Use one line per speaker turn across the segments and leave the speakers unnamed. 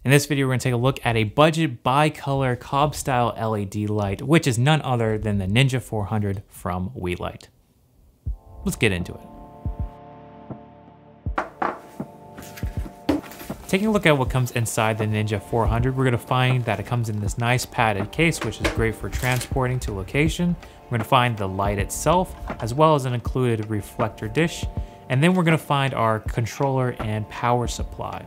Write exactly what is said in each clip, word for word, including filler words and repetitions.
In this video, we're gonna take a look at a budget bi-color cob style L E D light, which is none other than the Ninja four hundred from Weelight. Let's get into it. Taking a look at what comes inside the Ninja four hundred, we're gonna find that it comes in this nice padded case, which is great for transporting to location. We're gonna find the light itself, as well as an included reflector dish. And then we're gonna find our controller and power supply.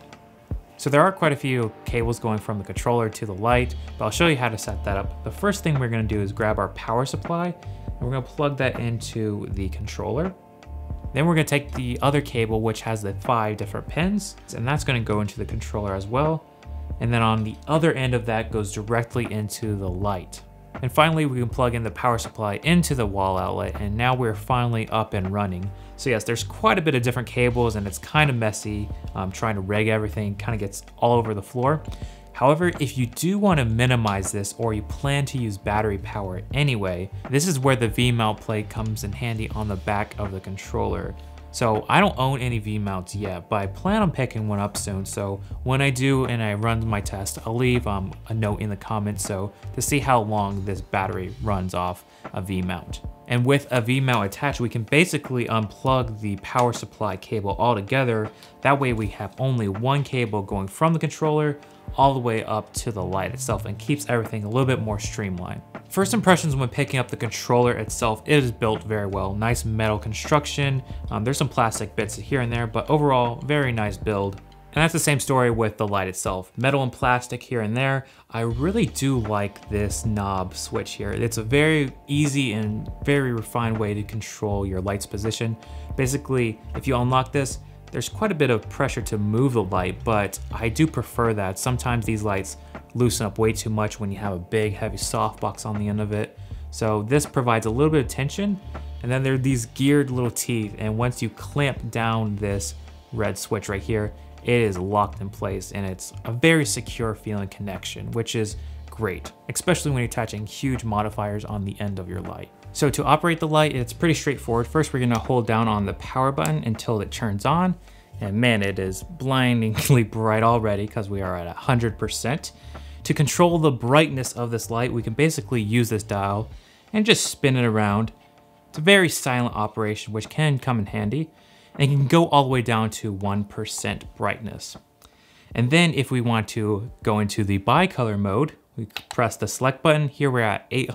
So there are quite a few cables going from the controller to the light, but I'll show you how to set that up. The first thing we're gonna do is grab our power supply, and we're gonna plug that into the controller. Then we're gonna take the other cable, which has the five different pins, and that's gonna go into the controller as well. And then on the other end of that goes directly into the light. And finally, we can plug in the power supply into the wall outlet, and now we're finally up and running. So yes, there's quite a bit of different cables, and it's kind of messy. Um, trying to rig everything kind of gets all over the floor. However, if you do want to minimize this, or you plan to use battery power anyway, this is where the V-mount plate comes in handy on the back of the controller. So I don't own any V-mounts yet, but I plan on picking one up soon. So when I do and I run my test, I'll leave um, a note in the comments so to see how long this battery runs off a V-mount. And with a V-mount attached, we can basically unplug the power supply cable altogether. That way we have only one cable going from the controller all the way up to the light itself, and keeps everything a little bit more streamlined. First impressions when picking up the controller itself, it is built very well. Nice metal construction. Um, there's some plastic bits here and there, but overall, very nice build. And that's the same story with the light itself. Metal and plastic here and there. I really do like this knob switch here. It's a very easy and very refined way to control your light's position. Basically, if you unlock this, there's quite a bit of pressure to move the light, but I do prefer that. Sometimes these lights loosen up way too much when you have a big heavy softbox on the end of it. So this provides a little bit of tension, and then there are these geared little teeth, and once you clamp down this red switch right here, it is locked in place, and it's a very secure feeling connection, which is great, especially when you're attaching huge modifiers on the end of your light. So to operate the light, it's pretty straightforward. First, we're gonna hold down on the power button until it turns on. And man, it is blindingly bright already because we are at one hundred percent. To control the brightness of this light, we can basically use this dial and just spin it around. It's a very silent operation, which can come in handy. And it can go all the way down to one percent brightness. And then if we want to go into the bicolor mode, we press the select button. Here we're at eight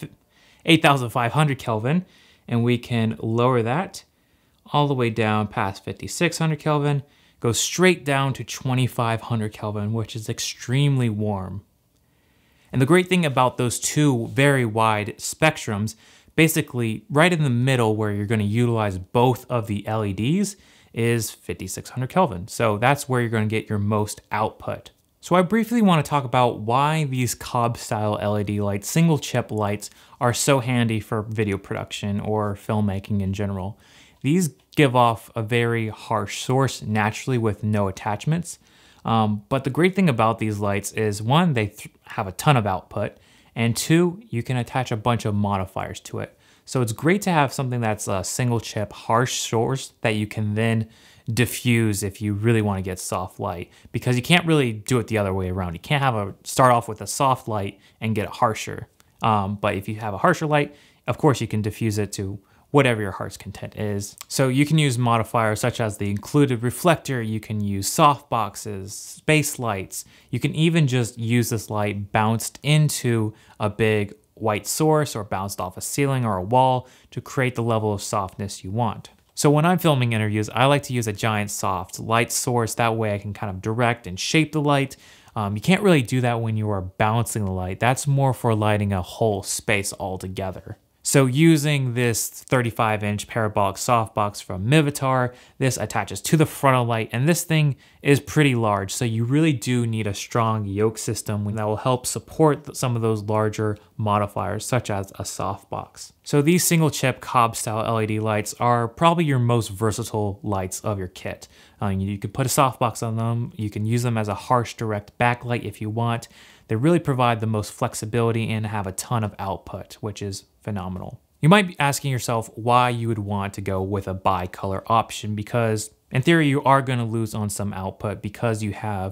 thousand five hundred Kelvin, and we can lower that all the way down past fifty-six hundred Kelvin, go straight down to twenty-five hundred Kelvin, which is extremely warm. And the great thing about those two very wide spectrums, basically right in the middle where you're going to utilize both of the L E Ds, is fifty-six hundred Kelvin. So that's where you're going to get your most output. So I briefly want to talk about why these cob style L E D lights, single chip lights, are so handy for video production or filmmaking in general. These give off a very harsh source naturally with no attachments. Um, but the great thing about these lights is, one, they th have a ton of output, and two, you can attach a bunch of modifiers to it. So it's great to have something that's a single chip harsh source that you can then diffuse if you really want to get soft light, because you can't really do it the other way around. You can't have a start off with a soft light and get it harsher. Um, but if you have a harsher light, of course you can diffuse it to whatever your heart's content is. So you can use modifiers such as the included reflector, you can use soft boxes, space lights, you can even just use this light bounced into a big white source or bounced off a ceiling or a wall to create the level of softness you want. So when I'm filming interviews, I like to use a giant soft light source. That way I can kind of direct and shape the light. Um, you can't really do that when you are balancing the light. That's more for lighting a whole space altogether. So using this thirty-five inch parabolic softbox from Mivitar, this attaches to the frontal light, and this thing is pretty large, so you really do need a strong yoke system that will help support some of those larger modifiers, such as a softbox. So these single chip cob style L E D lights are probably your most versatile lights of your kit. Um, you could put a softbox on them, you can use them as a harsh direct backlight if you want. They really provide the most flexibility and have a ton of output, which is phenomenal. You might be asking yourself why you would want to go with a bicolor option, because in theory you are going to lose on some output because you have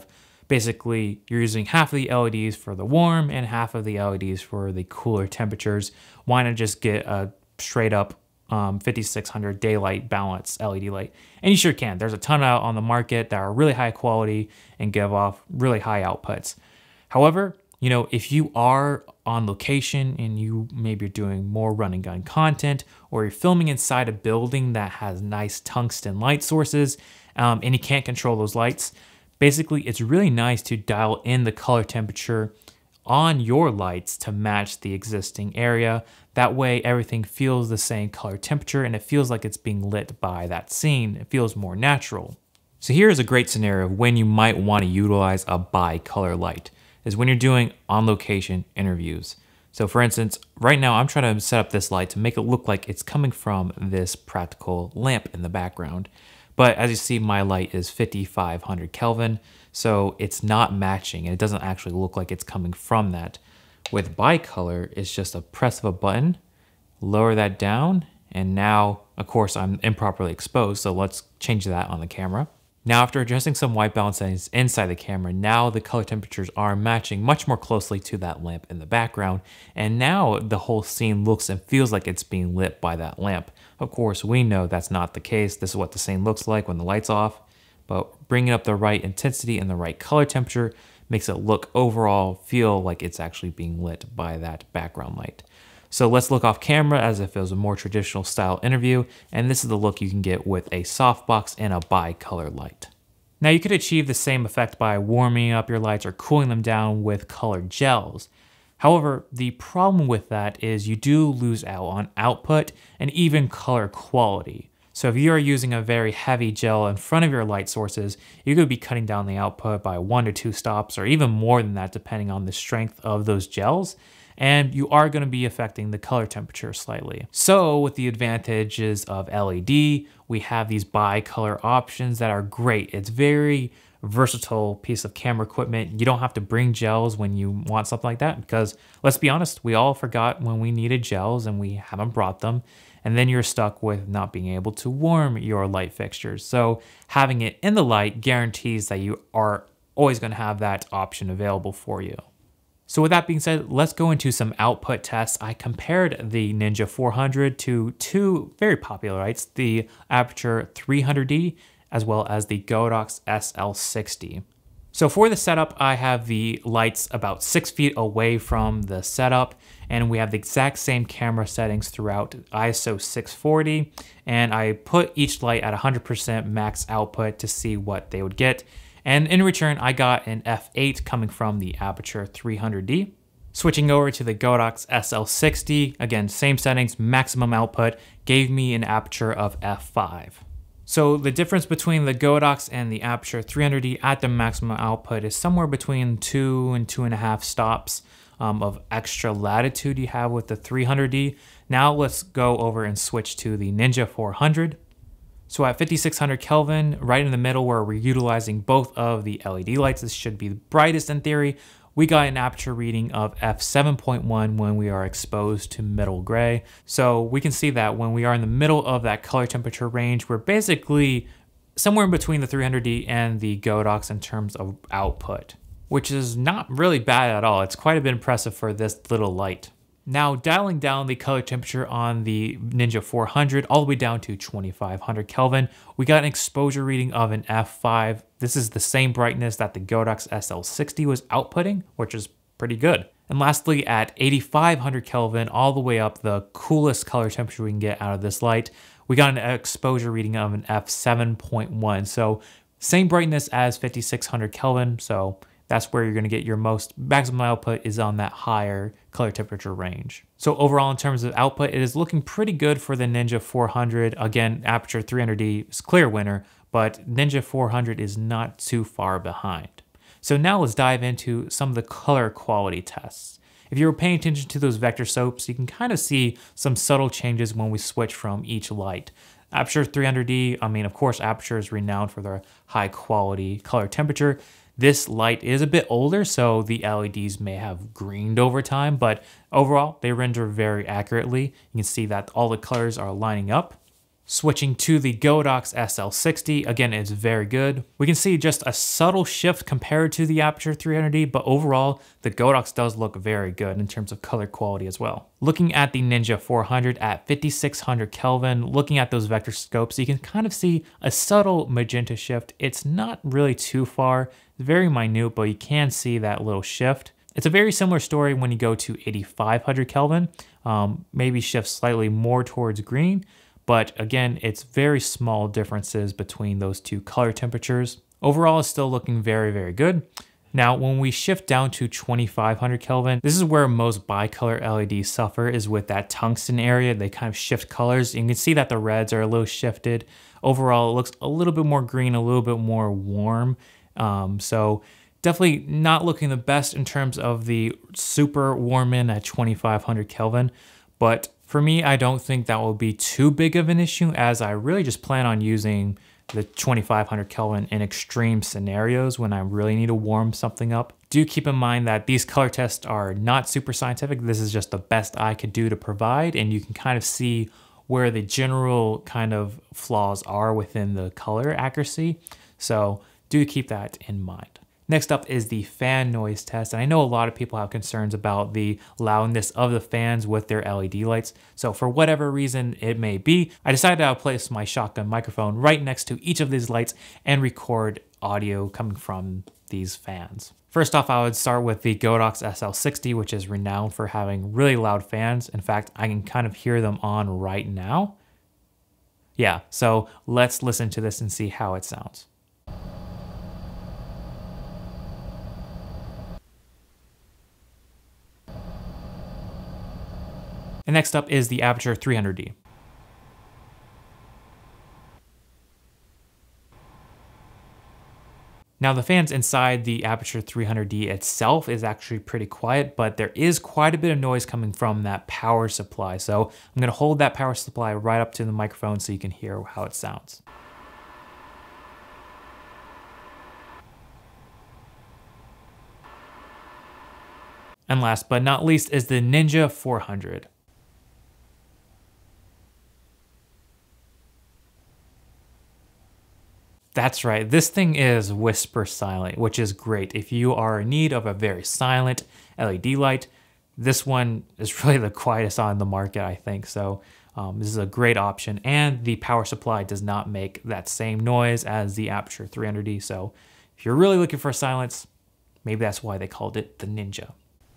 Basically, you're using half of the L E Ds for the warm and half of the L E Ds for the cooler temperatures. Why not just get a straight up um, fifty-six hundred daylight balance L E D light? And you sure can. There's a ton out on the market that are really high quality and give off really high outputs. However, you know, if you are on location and you maybe you're doing more run and gun content, or you're filming inside a building that has nice tungsten light sources, um, and you can't control those lights, basically it's really nice to dial in the color temperature on your lights to match the existing area. That way everything feels the same color temperature and it feels like it's being lit by that scene. It feels more natural. So here's a great scenario of when you might want to utilize a bi-color light, is when you're doing on-location interviews. So for instance, right now I'm trying to set up this light to make it look like it's coming from this practical lamp in the background. But as you see, my light is fifty-five hundred Kelvin, so it's not matching and it doesn't actually look like it's coming from that. With bicolor, it's just a press of a button, lower that down, and now, of course, I'm improperly exposed, so let's change that on the camera. Now, after adjusting some white balance settings inside the camera, now the color temperatures are matching much more closely to that lamp in the background, and now the whole scene looks and feels like it's being lit by that lamp. Of course, we know that's not the case. This is what the scene looks like when the light's off, but bringing up the right intensity and the right color temperature makes it look overall feel like it's actually being lit by that background light. So let's look off camera as if it was a more traditional style interview, and this is the look you can get with a softbox and a bi-color light. Now you could achieve the same effect by warming up your lights or cooling them down with colored gels. However, the problem with that is you do lose out on output and even color quality. So if you are using a very heavy gel in front of your light sources, you could be cutting down the output by one to two stops or even more than that depending on the strength of those gels. And you are going to be affecting the color temperature slightly. So with the advantages of L E D, we have these bi-color options that are great. It's very versatile piece of camera equipment. You don't have to bring gels when you want something like that, because let's be honest, we all forgot when we needed gels and we haven't brought them. And then you're stuck with not being able to warm your light fixtures. So having it in the light guarantees that you are always going to have that option available for you. So with that being said, let's go into some output tests. I compared the Ninja four hundred to two very popular lights, the Aputure three hundred D as well as the Godox S L sixty. So for the setup, I have the lights about six feet away from the setup, and we have the exact same camera settings throughout, I S O six forty, and I put each light at one hundred percent max output to see what they would get. And in return, I got an F eight coming from the Aputure three hundred D. Switching over to the Godox S L sixty, again, same settings, maximum output, gave me an aperture of F five. So the difference between the Godox and the Aputure three hundred D at the maximum output is somewhere between two and two and a half stops um, of extra latitude you have with the three hundred D. Now let's go over and switch to the Ninja four hundred. So at fifty-six hundred Kelvin, right in the middle where we're utilizing both of the L E D lights, this should be the brightest in theory, we got an aperture reading of f seven point one when we are exposed to middle gray. So we can see that when we are in the middle of that color temperature range, we're basically somewhere in between the three hundred D and the Godox in terms of output, which is not really bad at all. It's quite a bit impressive for this little light. Now dialing down the color temperature on the Ninja four hundred all the way down to twenty-five hundred Kelvin, we got an exposure reading of an F five. This is the same brightness that the Godox S L sixty was outputting, which is pretty good. And lastly, at eighty-five hundred Kelvin, all the way up the coolest color temperature we can get out of this light, we got an exposure reading of an F seven point one. So same brightness as fifty-six hundred Kelvin, so that's where you're going to get your most maximum output is on that higher color temperature range. So overall, in terms of output, it is looking pretty good for the Ninja four hundred. Again, Aputure three hundred D is clear winner, but Ninja four hundred is not too far behind. So now let's dive into some of the color quality tests. If you were paying attention to those vector soaps, you can kind of see some subtle changes when we switch from each light. Aputure three hundred D, I mean, of course, Aputure is renowned for their high quality color temperature. This light is a bit older, so the L E Ds may have greened over time, but overall, they render very accurately. You can see that all the colors are lining up. Switching to the Godox S L sixty, again, it's very good. We can see just a subtle shift compared to the Aputure three hundred D, but overall, the Godox does look very good in terms of color quality as well. Looking at the Ninja four hundred at fifty-six hundred Kelvin, looking at those vector scopes, you can kind of see a subtle magenta shift. It's not really too far, it's very minute, but you can see that little shift. It's a very similar story when you go to eighty-five hundred Kelvin, um, maybe shifts slightly more towards green. But again, it's very small differences between those two color temperatures. Overall, it's still looking very, very good. Now, when we shift down to twenty-five hundred Kelvin, this is where most bicolor L E Ds suffer, is with that tungsten area. They kind of shift colors. You can see that the reds are a little shifted. Overall, it looks a little bit more green, a little bit more warm. Um, so definitely not looking the best in terms of the super warm in at twenty-five hundred Kelvin. But for me, I don't think that will be too big of an issue, as I really just plan on using the twenty-five hundred Kelvin in extreme scenarios when I really need to warm something up. Do keep in mind that these color tests are not super scientific. This is just the best I could do to provide, and you can kind of see where the general kind of flaws are within the color accuracy. So do keep that in mind. Next up is the fan noise test. And I know a lot of people have concerns about the loudness of the fans with their L E D lights. So for whatever reason it may be, I decided I'll place my shotgun microphone right next to each of these lights and record audio coming from these fans. First off, I would start with the Godox S L sixty, which is renowned for having really loud fans. In fact, I can kind of hear them on right now. Yeah, so let's listen to this and see how it sounds. And next up is the Aputure three hundred D. Now the fans inside the Aputure three hundred D itself is actually pretty quiet, but there is quite a bit of noise coming from that power supply. So I'm gonna hold that power supply right up to the microphone so you can hear how it sounds. And last but not least is the Ninja four hundred. That's right, this thing is whisper silent, which is great. If you are in need of a very silent L E D light, this one is really the quietest on the market, I think. So um, this is a great option, and the power supply does not make that same noise as the Aputure three hundred D. So if you're really looking for silence, maybe that's why they called it the Ninja.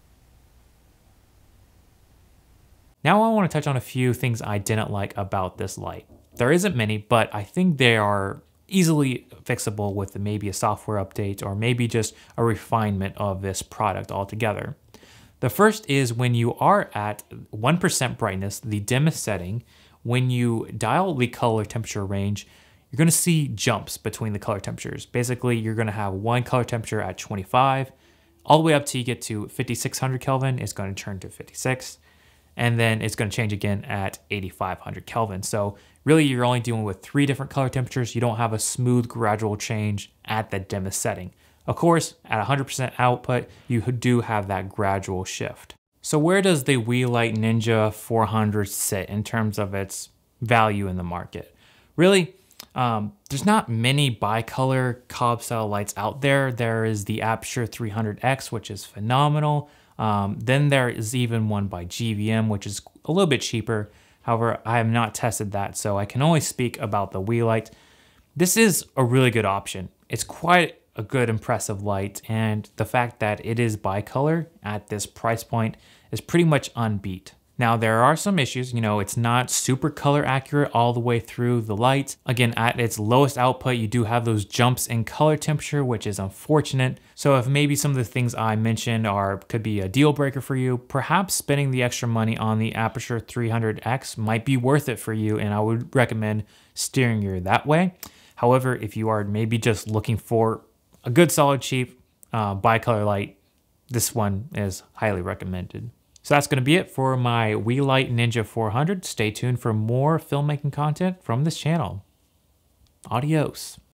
Now I want to touch on a few things I didn't like about this light. There isn't many, but I think they are easily fixable with maybe a software update or maybe just a refinement of this product altogether. The first is when you are at one percent brightness, the dimmest setting, when you dial the color temperature range, you're going to see jumps between the color temperatures. Basically, you're going to have one color temperature at twenty-five, all the way up till you get to fifty-six hundred Kelvin, it's going to turn to fifty-six. And then it's going to change again at eighty-five hundred Kelvin. So really you're only dealing with three different color temperatures. You don't have a smooth gradual change at the dimmest setting. Of course, at one hundred percent output, you do have that gradual shift. So where does the WeLight Ninja four hundred sit in terms of its value in the market? Really, um, there's not many bicolor Cobb style lights out there. There is the Aputure three hundred X, which is phenomenal. Um, then there is even one by G V M, which is a little bit cheaper. However, I have not tested that, so I can only speak about the WeLight. This is a really good option. It's quite a good, impressive light, and the fact that it is bicolor at this price point is pretty much unbeat. Now, there are some issues. You know, it's not super color accurate all the way through the light. Again, at its lowest output, you do have those jumps in color temperature, which is unfortunate. So if maybe some of the things I mentioned are could be a deal breaker for you, perhaps spending the extra money on the Aputure three hundred X might be worth it for you, and I would recommend steering you that way. However, if you are maybe just looking for a good, solid, cheap uh, bicolor light, this one is highly recommended. So that's going to be it for my WeLight Ninja four hundred. Stay tuned for more filmmaking content from this channel. Adios.